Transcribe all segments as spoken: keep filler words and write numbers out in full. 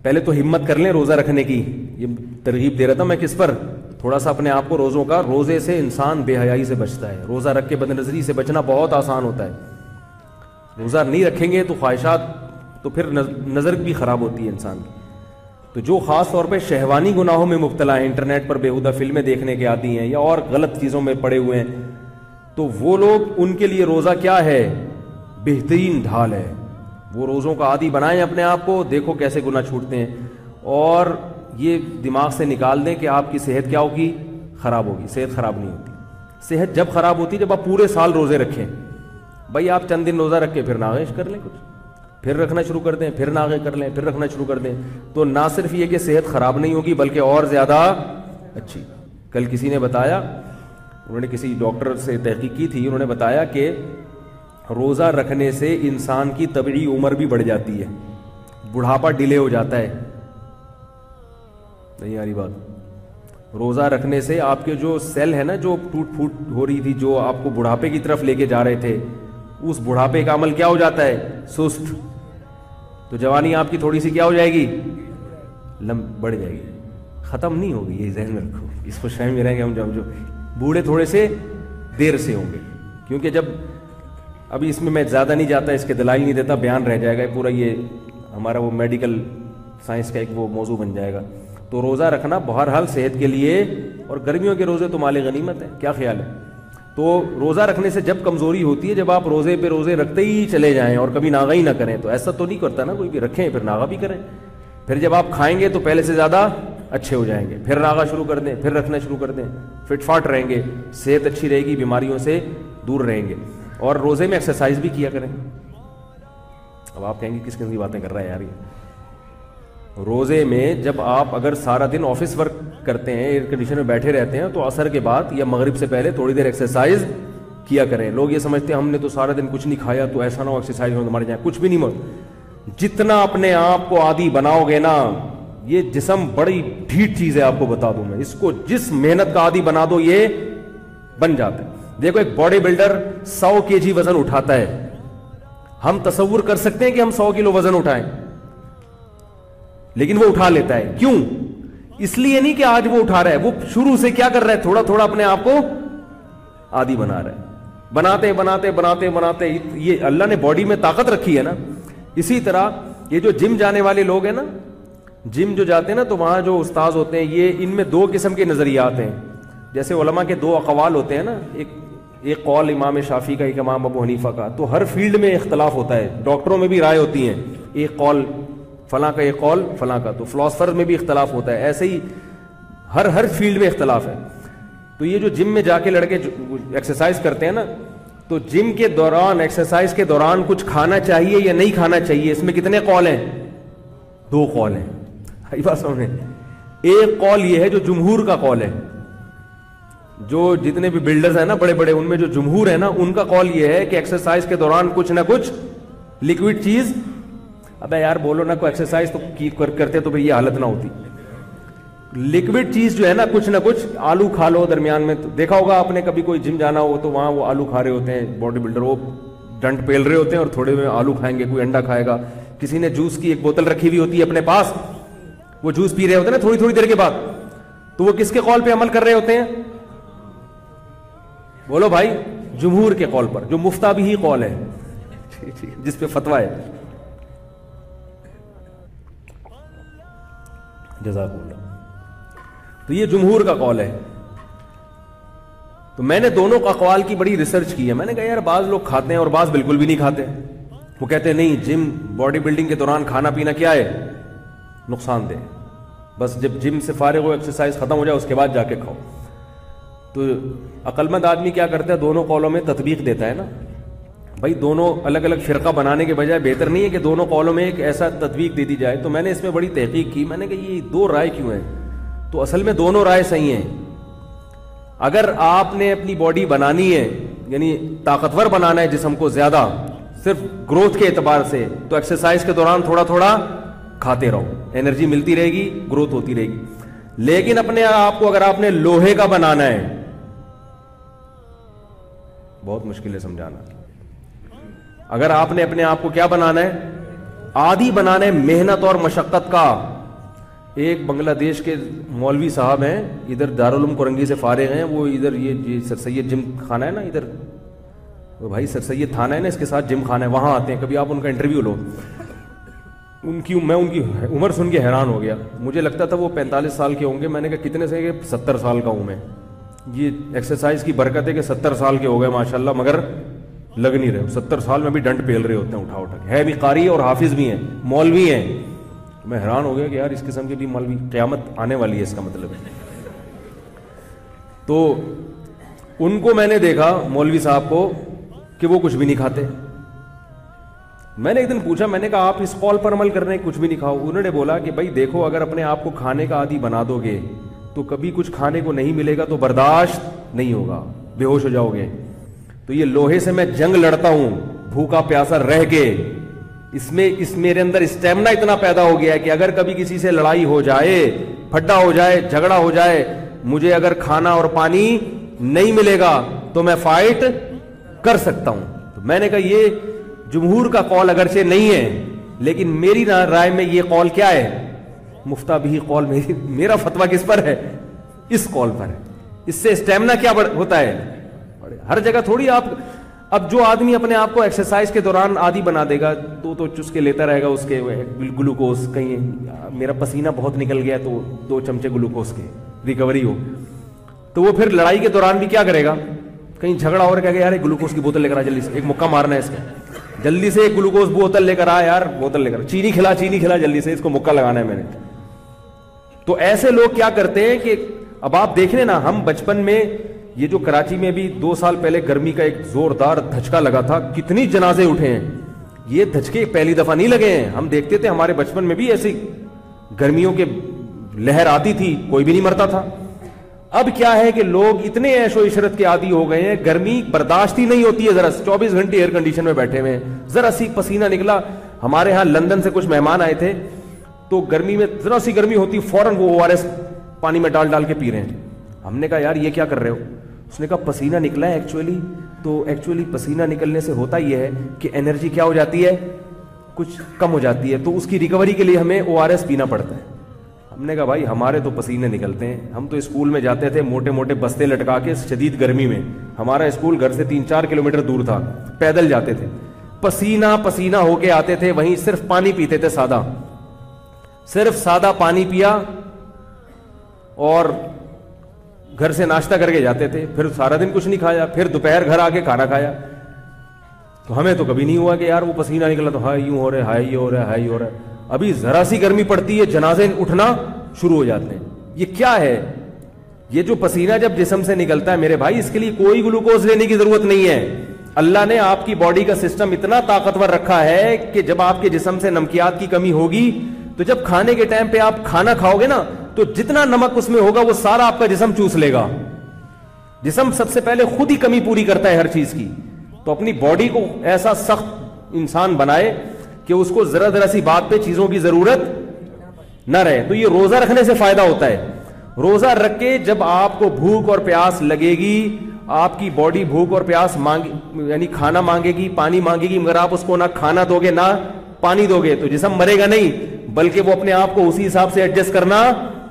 پہلے تو ہمت کر لیں روزہ رکھنے کی. یہ ترغیب دے رہا تھا میں کس پر, تھوڑا سا اپنے آپ کو روزوں کا, روزے سے انسان بے حیائی سے بچتا ہے, روزہ رکھ کے بد نظری سے بچنا بہت آسان ہوتا ہے. روزہ نہیں رکھیں گے تو خواہشات, تو پھر نظر بھی خراب ہوتی ہے انسان کی. تو جو خاص طور پہ شہوانی گناہوں میں مبتلا ہیں, انٹرنیٹ پر بےہودہ فلمیں دیکھنے کے عادی ہیں یا اور غلط چیزوں میں پڑے ہوئے ہیں, تو وہ لوگ, ان کے لیے روزہ کیا ہے, بہترین ڈھال ہے. وہ روزوں کا عادی بنائیں اپنے آپ کو, دیکھو کیسے گناہ چھوٹتے ہیں. اور یہ دماغ سے نکال دیں کہ آپ کی صحت کیا ہوگی, خراب ہوگی. صحت خراب نہیں ہوتی. صحت جب خراب ہوتی ہے جب آپ پورے سال روزے رکھیں. بھائی آپ چند دن روزہ رکھ کے پھر ناغش کر لیں, کچھ پھر رکھنا شروع کر دیں, پھر ناغے کر لیں, پھر رکھنا شروع کر دیں, تو نہ صرف یہ کہ صحت خراب نہیں ہوگی بلکہ اور زیادہ اچھی. کل کسی نے بتایا, انہوں نے کسی ڈاکٹر سے تحقیق کی تھی, انہوں نے بتایا کہ روزہ رکھنے سے انسان کی طبعی عمر بھی بڑھ جاتی ہے, بڑھاپا ڈیلے ہو جاتا ہے. نہیں آ رہی بات؟ روزہ رکھنے سے آپ کے جو سیل ہے نا, جو ٹوٹ پھوٹ ہو رہی تھی, جو آپ کو بڑھاپے کی طرف لے کے جا رہے تھے, اس بڑھاپے کا عمل کیا ہو جاتا ہے, سست. تو جوانی آپ کی تھوڑی سی کیا ہو جائے گی, لم بڑھ جائے گی, ختم نہیں ہوگی. یہ ذہن میں رکھو, اس کو شہر میں رہیں گے ہم. جو جو بوڑھے تھوڑے سے دیر سے ہوں گے, کیونکہ جب, ابھی اس میں میں زیادہ نہیں جاتا, اس کے دلائل نہیں دیتا, بیان رہ جائے گا پورا, یہ ہمارا وہ میڈیکل سائنس کا ایک وہ موضوع بن جائے گا. تو روزہ رکھنا بہرحال صحت کے لیے, اور گرمیوں کے روزے تو مال غنیمت ہے. کیا خیال ہے؟ تو روزہ رکھنے سے جب کمزوری ہوتی ہے, جب آپ روزے پہ روزے رکھتے ہی چلے جائیں اور کبھی ناغا ہی نہ کریں, تو ایسا تو نہیں کرتا نا کوئی بھی, رکھیں پھر ناغا بھی کریں. پھر جب آپ کھائیں گے تو پہلے سے زیادہ اچھے ہو جائیں گے, پھر ناغا شروع کر دیں, پھر رکھنا شروع کر دیں, فٹ فاٹ رہیں گے, صحت اچھی رہے گی, بیماریوں سے دور رہیں گے. اور روزے میں ایکسرسائز بھی کیا کریں. اب آپ کہیں گے کس قسم کی باتیں کر رہا ہے یار یہ. روزے میں جب آپ اگر سارا دن آفس ورک کرتے ہیں, ایئر کنڈیشن میں بیٹھے رہتے ہیں, تو عصر کے بعد یا مغرب سے پہلے تھوڑی دیر ایکسرسائز کیا کریں. لوگ یہ سمجھتے ہیں ہم نے تو سارا دن کچھ نہیں کھایا تو ایسا نہ ہو ایکسرسائز میں مر جائیں. کچھ بھی نہیں مر. جتنا اپنے آپ کو عادی بناؤ گے نا, یہ جسم بڑی ڈھیٹ چیز ہے, آپ کو بتا دوں میں, اس کو جس محنت کا عادی بنا دو یہ بن جاتا ہے. دیکھو ایک باڈی بلڈر سو کے جی وزن اٹھاتا ہے, ہم تصور کر سکتے ہیں کہ ہم سو کلو وزن اٹھائیں, لیکن وہ اٹھا لیتا ہے. کیوں؟ اس لیے نہیں کہ آج وہ اٹھا رہا ہے, وہ شروع سے کیا کر رہا ہے, تھوڑا تھوڑا اپنے آپ کو عادی بنا رہا ہے. بناتے بناتے بناتے بناتے یہ اللہ نے باڈی میں طاقت رکھی ہے نا. اسی طرح یہ جو جم جانے والے لوگ ہیں نا, جم جو جاتے ہیں نا, تو وہاں جو استاذ ہوتے ہیں, یہ ان میں دو قسم کے نظریات ہیں. جیسے علماء کے دو اقوال ہوتے ہیں نا, ایک ایک قول امام شافعی کا, ایک امام ابو حنیفہ کا. تو ہر فیلڈ میں اختلاف ہوتا ہے, ڈاکٹروں میں بھی رائے ہوتی ہیں, ایک قول فلاں کا, ایک قول فلاں کا. تو فلاسفر میں بھی اختلاف ہوتا ہے. ایسے ہی ہر ہر فیلڈ میں اختلاف ہے. تو یہ جو جم میں جا کے لڑکے ایکسرسائز کرتے ہیں نا, تو جم کے دوران, ایکسرسائز کے دوران کچھ کھانا چاہیے یا نہیں کھانا چاہیے, اس میں کتنے قول ہیں؟ دو قول ہیں. بات سمجھیں. ایک قول یہ ہے جو جمہور کا قول ہے, جو جتنے بھی بلڈرز ہیں نا بڑے بڑے, ان میں جو جمہور ہے نا, ان کا قول یہ ہے کہ ایکسرسائز کے دوران کچھ نہ کچھ لکوڈ چیز. ابے یار بولو نا, کوئی ایکسرسائز تو کرتے تو بھئی یہ حالت نہ ہوتی. لکوڈ چیز جو ہے نا, کچھ نہ کچھ آلو کھا لو درمیان میں. دیکھا ہوگا آپ نے, کبھی کوئی جم جانا ہو تو وہاں وہ آلو کھا رہے ہوتے ہیں باڈی بلڈر, وہ ڈنڈ پیل رہے ہوتے ہیں اور تھوڑے میں آلو کھائیں گے, کوئی انڈا کھائے گا, کسی نے جوس کی ایک بوتل رکھی ہوئی ہوتی ہے اپنے پاس, وہ جوس پی رہے ہوتے ہیں نا تھوڑی تھوڑی دیر کے بعد. تو وہ کس کے قول پہ عمل کر رہے ہوتے ہیں؟ بولو بھائی, جمہور کے قول پر, جو مفتہ بھی ہی قول ہے, جس پہ فتویٰ ہے. جزاک اللہ. تو یہ جمہور کا قول ہے. تو میں نے دونوں اقوال کی بڑی ریسرچ کی ہے. میں نے کہا یار بعض لوگ کھاتے ہیں اور بعض بالکل بھی نہیں کھاتے. وہ کہتے ہیں نہیں, جم باڈی بلڈنگ کے دوران کھانا پینا کیا ہے, نقصان دہ, بس جب جم سے فارغ ہو, ایکسرسائز ختم ہو جائے, اس کے بعد جا کے کھاؤ. تو عقل مند آدمی کیا کرتا ہے, دونوں قولوں میں تطبیق دیتا ہے نا. بھائی دونوں الگ الگ فرقہ بنانے کے بجائے بہتر نہیں ہے کہ دونوں قولوں میں ایک ایسا تطبیق دے دی جائے. تو میں نے اس میں بڑی تحقیق کی. میں نے کہا یہ دو رائے کیوں ہیں؟ تو اصل میں دونوں رائے صحیح ہیں. اگر آپ نے اپنی باڈی بنانی ہے, یعنی طاقتور بنانا ہے جسم کو زیادہ, صرف گروتھ کے اعتبار سے, تو ایکسرسائز کے دوران تھوڑا تھوڑا کھاتے رہو, انرجی ملتی رہے گی, گروتھ ہوتی رہے گی. لیکن اپنے آپ کو اگر آپ نے لوہے کا بنانا ہے, بہت مشکل ہے سمجھانا. اگر آپ نے اپنے آپ کو کیا بنانا ہے, عادی بنانے محنت اور مشقت کا. ایک بنگلہ دیش کے مولوی صاحب ہیں, ادھر دارالعلوم کرنگی سے فارغ ہیں, وہ ادھر یہ سر سید جم خانہ ہے نا, ادھر بھائی سر سید تھانہ ہے نا, اس کے ساتھ جم خانہ ہے, وہاں آتے ہیں, کبھی آپ ان کا انٹرویو لو. ان کی میں ان کی عمر سن کے حیران ہو گیا. مجھے لگتا تھا وہ پینتالیس سال کے ہوں گے, میں نے کہا کتنے سے, کہ ستر سال کا ہوں میں. یہ ایکسرسائز کی برکت ہے کہ ستر سال کے ہو گئے ماشاءاللہ, مگر لگ نہیں رہے. ستر سال میں بھی ڈنڈ پیل رہے ہوتے ہیں اٹھا اٹھا کے. ہے بھی قاری اور حافظ بھی ہیں, مولوی ہیں. میں حیران ہو گیا کہ یار اس قسم کے بھی مولوی, قیامت آنے والی ہے اس کا مطلب ہے. تو ان کو میں نے دیکھا مولوی صاحب کو کہ وہ کچھ بھی نہیں کھاتے. میں نے ایک دن پوچھا, میں نے کہا آپ اس قول پر عمل کر رہے ہیں کچھ بھی نہیں کھاؤ؟ انہوں نے بولا کہ بھائی دیکھو, اگر اپنے آپ کو کھانے کا عادی بنا دو گے تو کبھی کچھ کھانے کو نہیں ملے گا تو برداشت نہیں ہوگا, بے ہوش ہو جاؤ گے. تو یہ لوہے سے میں جنگ لڑتا ہوں بھوکا پیاسا رہ کے, اس میں اس میرے اندر اسٹیمنا اتنا پیدا ہو گیا ہے کہ اگر کبھی کسی سے لڑائی ہو جائے, پھڈا ہو جائے, جھگڑا ہو جائے, مجھے اگر کھانا اور پانی نہیں ملے گا تو میں فائٹ کر سکتا ہوں. تو میں نے کہا یہ جمہور کا قول اگرچہ نہیں ہے, لیکن میری رائے میں یہ قول کیا ہے, مفتہ بھی قول, میری میرا فتویٰ کس پر ہے, اس قول پر ہے. اس سے اسٹیمنا کیا ہوتا ہے, ہر جگہ تھوڑی آپ. اب جو آدمی اپنے آپ کو ایکسرسائز کے دوران عادی بنا دے گا, دو تو چسکے لیتا رہے گا اس کے گلوکوز, کہیں میرا پسینہ بہت نکل گیا تو دو چمچے گلوکوز کے ریکوری ہو, تو وہ پھر لڑائی کے دوران بھی کیا کرے گا, کہیں جھگڑا ہو رہا ہے, یار ایک گلوکوز کی بوتل لے کر آ جلدی سے, ایک مکہ مارنا ہے اس کو, جلدی سے ایک گلوکوز بوتل لے کر آ یار, بوتل لے کر, چینی کھلا چینی کھلا جلدی سے, اس کو مکہ لگانا ہے میں نے. تو ایسے لوگ کیا کرتے ہیں کہ اب آپ دیکھ لیں نا, ہم بچپن میں یہ جو کراچی میں بھی دو سال پہلے گرمی کا ایک زوردار دھچکا لگا تھا, کتنی جنازے اٹھے ہیں. یہ دھچکے پہلی دفعہ نہیں لگے ہیں, ہم دیکھتے تھے ہمارے بچپن میں بھی ایسی گرمیوں کے لہر آتی تھی, کوئی بھی نہیں مرتا تھا. اب کیا ہے کہ لوگ اتنے عیش و عشرت کے عادی ہو گئے ہیں, گرمی برداشت ہی نہیں ہوتی ہے, ذرا چوبیس گھنٹے ایئر کنڈیشن میں بیٹھے ہوئے ہیں, ذرا سی پسینہ نکلا. ہمارے ہاں لندن سے کچھ مہمان آئے تھے, تو گرمی میں ذرا سی گرمی ہوتی فوراً وہ او آر ایس پانی میں ڈال ڈال کے پی رہے ہیں. ہم نے کہا یار یہ کیا کر رہے ہو؟ اس نے کہا پسینہ نکلا ہے ایکچولی. تو ایکچولی پسینہ نکلنے سے ہوتا یہ ہے کہ انرجی کیا ہو جاتی ہے, کچھ کم ہو جاتی ہے, تو اس کی ریکوری کے لیے ہمیں او آر ایس پینا پڑتا ہے. ہم نے کہا بھائی ہمارے تو پسینے نکلتے ہیں, ہم تو اسکول میں جاتے تھے موٹے موٹے بستے لٹکا کے شدید گرمی میں, ہمارا اسکول گھر سے تین چار کلومیٹر دور تھا, پیدل جاتے تھے, پسینہ پسینہ ہو کے آتے تھے, وہیں صرف پانی پیتے تھے سادہ, صرف سادہ پانی پیا اور گھر سے ناشتہ کر کے جاتے تھے, پھر سارا دن کچھ نہیں کھایا, پھر دوپہر گھر آ کے کھانا کھایا. تو ہمیں تو کبھی نہیں ہوا کہ یار وہ پسینہ نکلا تو ہائی یوں ہو رہا ہے, ہائی یہ ہو رہا ہے, ہائی ہو رہا ہے. ابھی ذرا سی گرمی پڑتی ہے جنازے اٹھنا شروع ہو جاتے ہیں. یہ کیا ہے, یہ جو پسینہ جب جسم سے نکلتا ہے میرے بھائی, اس کے لیے کوئی گلوکوز لینے کی ضرورت نہیں ہے. اللہ نے آپ کی باڈی کا سسٹم اتنا طاقتور رکھا ہے کہ جب آپ کے جسم سے نمکیات کی کمی ہوگی تو جب کھانے کے ٹائم پہ آپ کھانا کھاؤ گے نا, تو جتنا نمک اس میں ہوگا وہ سارا آپ کا جسم چوس لے گا. جسم سب سے پہلے خود ہی کمی پوری کرتا ہے ہر چیز کی. تو اپنی باڈی کو ایسا سخت انسان بنائے کہ اس کو ذرا ذرا سی بات پہ چیزوں کی ضرورت نہ رہے. تو یہ روزہ رکھنے سے فائدہ ہوتا ہے. روزہ رکھ کے جب آپ کو بھوک اور پیاس لگے گی, آپ کی باڈی بھوک اور پیاس مانگے, یعنی کھانا مانگے گی, پانی مانگے گی, مگر آپ اس کو نہ کھانا دو گے نہ پانی دو گے, تو جسم مرے گا نہیں, بلکہ وہ اپنے آپ کو اسی حساب سے ایڈجسٹ کرنا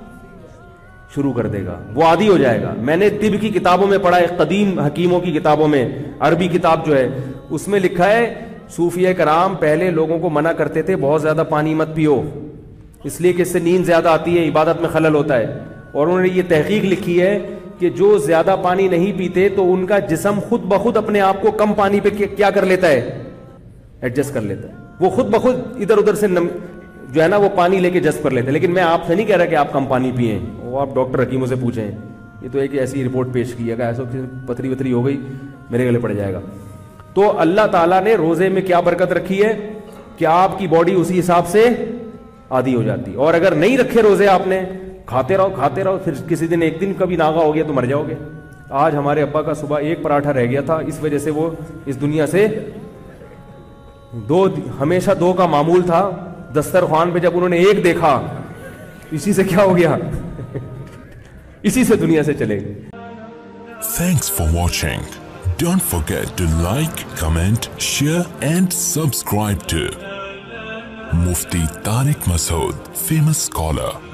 شروع کر دے گا, وہ عادی ہو جائے گا. میں نے طب کی کتابوں میں پڑھا ہے, قدیم حکیموں کی کتابوں میں, عربی کتاب جو ہے اس میں لکھا ہے صوفیہ کرام پہلے لوگوں کو منع کرتے تھے بہت زیادہ پانی مت پیو, اس لیے کہ اس سے نیند زیادہ آتی ہے, عبادت میں خلل ہوتا ہے. اور انہوں نے یہ تحقیق لکھی ہے کہ جو زیادہ پانی نہیں پیتے تو ان کا جسم خود بخود اپنے آپ کو کم پانی پہ کیا کر لیتا ہے, ایڈجسٹ کر لیتا ہے. وہ خود بخود ادھر ادھر سے نم جو ہے نا وہ پانی لے کے جذب کر لیتے ہیں. لیکن میں آپ سے نہیں کہہ رہا کہ آپ کم پانی پئیں, وہ آپ ڈاکٹر حکیموں سے پوچھیں. یہ تو ایک ایسی رپورٹ پیش کی ہے کہ ایسا پتھری وتھری ہو گئی میرے گلے پڑ جائے گا. تو اللہ تعالیٰ نے روزے میں کیا برکت رکھی ہے کہ آپ کی باڈی اسی حساب سے عادی ہو جاتی. اور اگر نہیں رکھے روزے آپ نے, کھاتے رہو کھاتے رہو, پھر کسی دن ایک دن کبھی ناغا ہو گیا تو مر جاؤ گے. آج ہمارے ابا کا صبح ایک پراٹھا رہ گیا تھا, اس وجہ سے وہ اس دنیا سے دو, ہمیشہ دو کا معمول تھا. دسترخوان پہ جب انہوں نے ایک دیکھا, اسی سے کیا ہو گیا, اسی سے دنیا سے چلے گئے. Thanks for watching. Don't forget to like, comment, share and subscribe to Mufti Tariq Masood, famous scholar.